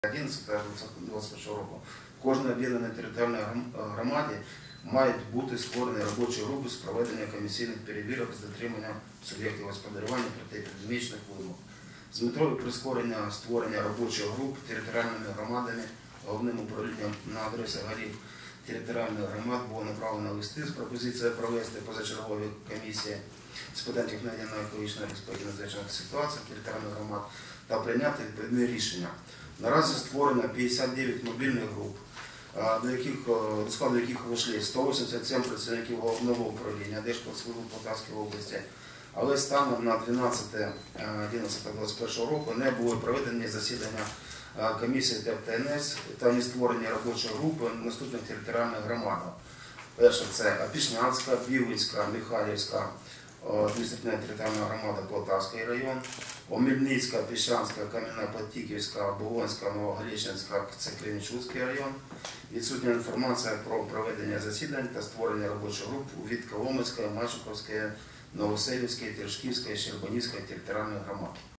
11-2021 року в кожній об'єднаній територіальній громаді мають бути створені робочі групи з проведення комісійних перевірок з дотриманням суб'єктів господарювання протиепідемічних вимог. З метою прискорення створення робочих груп територіальними громадами, головним управлінням на адресі голів територіальних громад було направлено листи з пропозицією провести позачергові комісії з питань техногенної екологічної безпеки надзвичайних ситуацій територіальних громад та прийняти відповідне рішення. Наразі створено 59 мобільних груп, до складу яких вийшли 187 працівників головного управління Держпродспоживслужби Полтавської області, але станом на 12.11.2021 року не були проведені засідання комісії ТЕП-ТНС та не створені робочі групи наступних територіальних громад. Перше – це Опішнянська, Півницька, Михайлівська, адміністративна територіальна громада Полтавський район, Омельницька, Піщанська, Кам'яна-Потіківська, Бугонська, Новогалічинська – це Кременчуцький район. Відсутня інформація про проведення засідань та створення робочих груп від Коломийської, Мачухівської, Новоселівської, Терешківської, Щербанівської територіальних громад.